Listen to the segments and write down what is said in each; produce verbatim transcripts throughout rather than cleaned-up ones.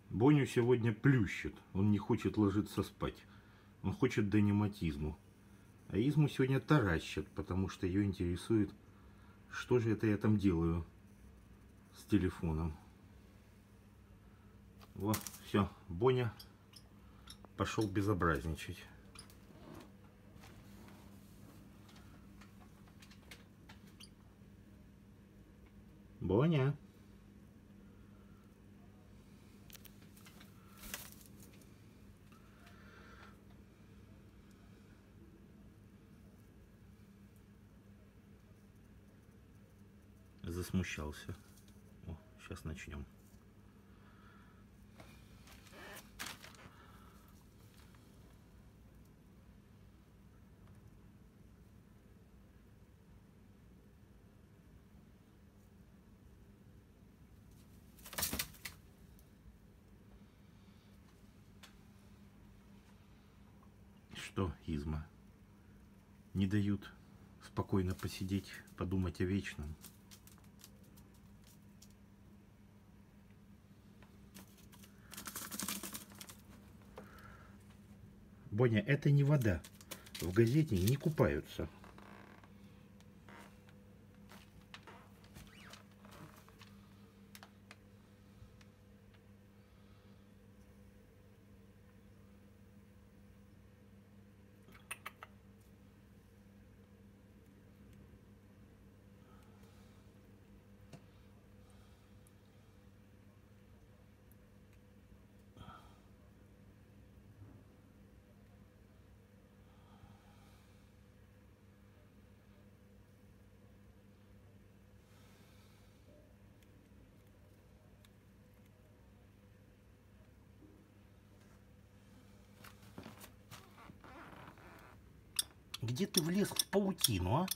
Боню сегодня плющит. Он не хочет ложиться спать. Он хочет дониматизму. А Изму сегодня таращат, потому что ее интересует, что же это я там делаю с телефоном. Вот, все, Боня пошел безобразничать. Боня. Засмущался. О, сейчас начнем. Что, Изма, не дают спокойно посидеть, подумать о вечном? Боня, это не вода. В газете не купаются. Где ты влез в паутину, а?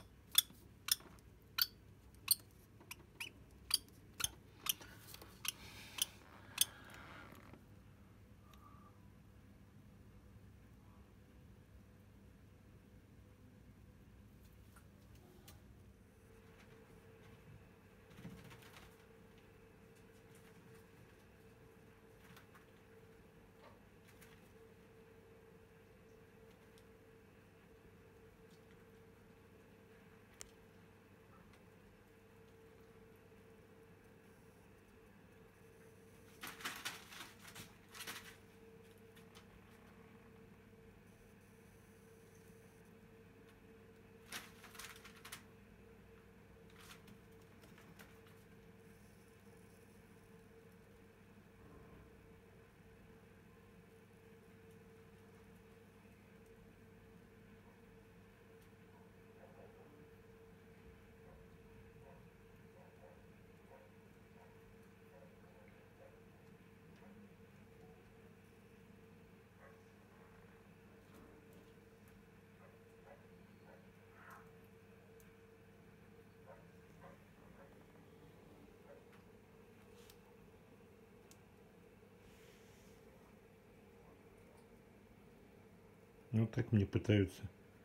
Ну так мне пытаются.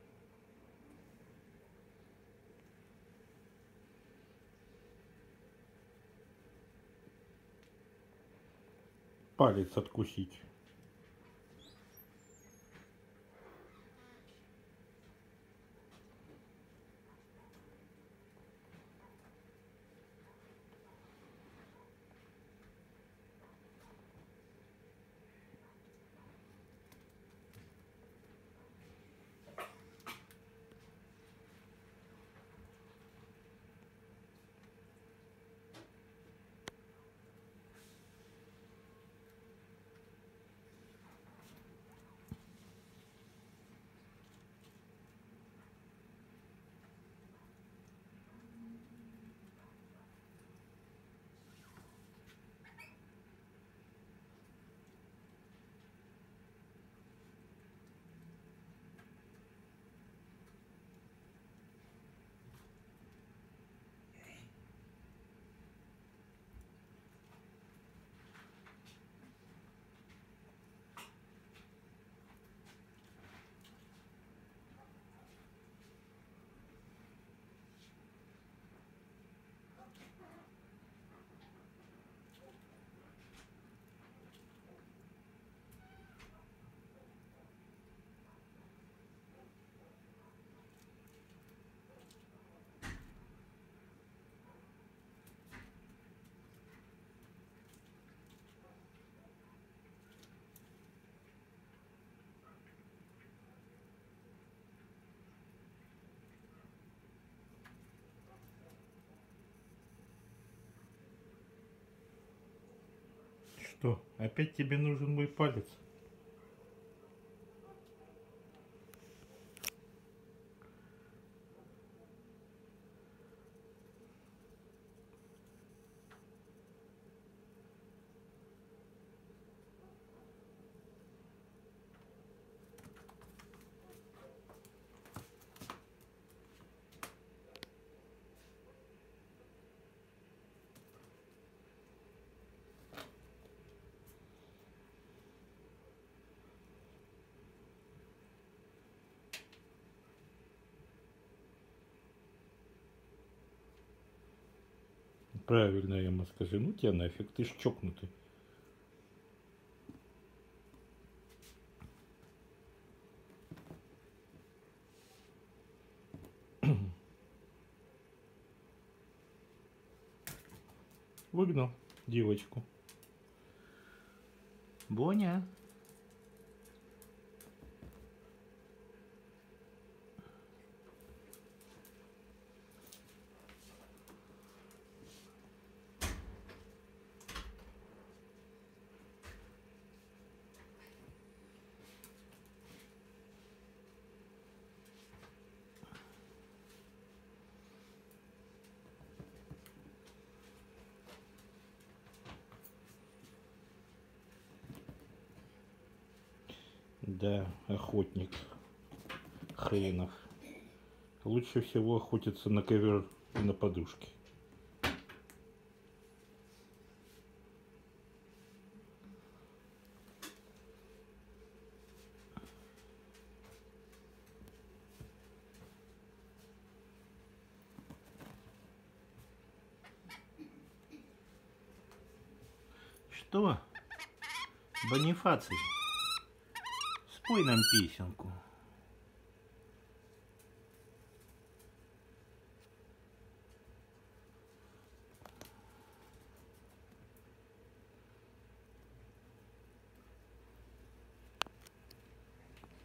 Палец откусить. Что, опять тебе нужен мой палец? Правильно я ему скажу, ну тебя нафиг, ты ж чокнутый. Выгнал девочку. Боня. Да, охотник хренов. Лучше всего охотиться на ковер и на подушке. Что? Бонифаций, спой нам песенку.